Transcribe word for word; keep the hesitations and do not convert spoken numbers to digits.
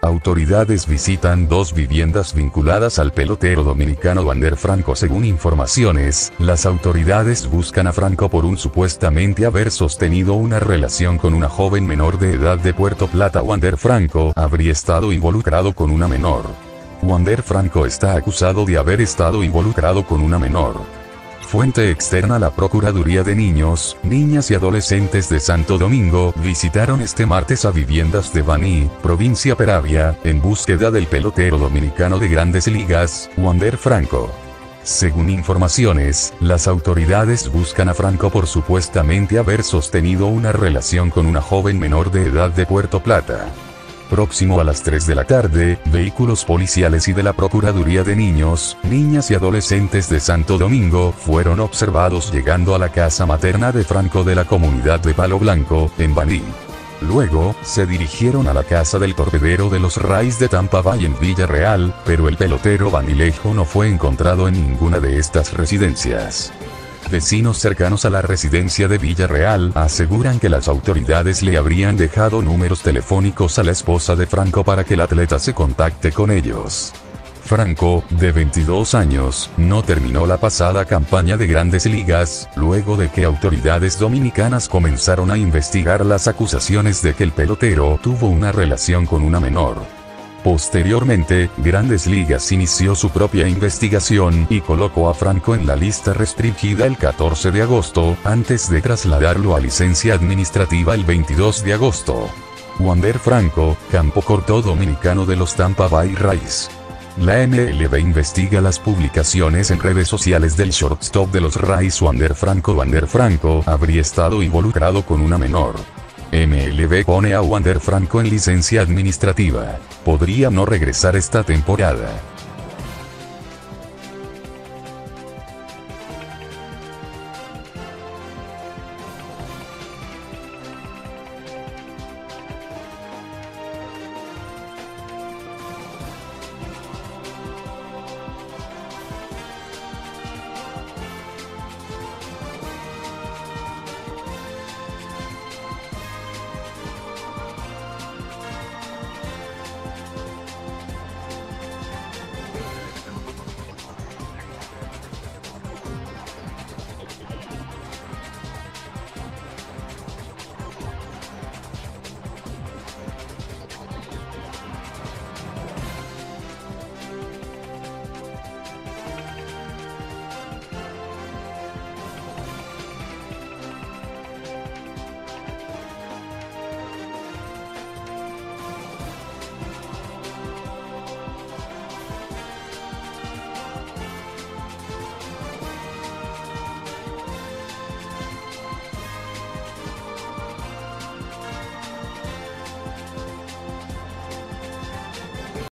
Autoridades visitan dos viviendas vinculadas al pelotero dominicano Wander Franco. Según informaciones, las autoridades buscan a Franco por un supuestamente haber sostenido una relación con una joven menor de edad de Puerto Plata. Wander Franco habría estado involucrado con una menor. Wander Franco está acusado de haber estado involucrado con una menor. Fuente externa: la Procuraduría de Niños, Niñas y Adolescentes de Santo Domingo visitaron este martes a viviendas de Baní, provincia Peravia, en búsqueda del pelotero dominicano de Grandes Ligas, Wander Franco. Según informaciones, las autoridades buscan a Franco por supuestamente haber sostenido una relación con una joven menor de edad de Puerto Plata. Próximo a las tres de la tarde, vehículos policiales y de la Procuraduría de Niños, Niñas y Adolescentes de Santo Domingo fueron observados llegando a la casa materna de Franco de la comunidad de Palo Blanco, en Baní. Luego, se dirigieron a la casa del torpedero de los Rays de Tampa Bay en Villarreal, pero el pelotero banilejo no fue encontrado en ninguna de estas residencias. Vecinos cercanos a la residencia de Villarreal aseguran que las autoridades le habrían dejado números telefónicos a la esposa de Franco para que el atleta se contacte con ellos. Franco, de veintidós años, no terminó la pasada campaña de Grandes Ligas, luego de que autoridades dominicanas comenzaron a investigar las acusaciones de que el pelotero tuvo una relación con una menor. Posteriormente, Grandes Ligas inició su propia investigación y colocó a Franco en la lista restringida el catorce de agosto, antes de trasladarlo a licencia administrativa el veintidós de agosto. Wander Franco, campo corto dominicano de los Tampa Bay Rays. La M L B investiga las publicaciones en redes sociales del shortstop de los Rays Wander Franco. Wander Franco habría estado involucrado con una menor. M L B pone a Wander Franco en licencia administrativa. Podría no regresar esta temporada.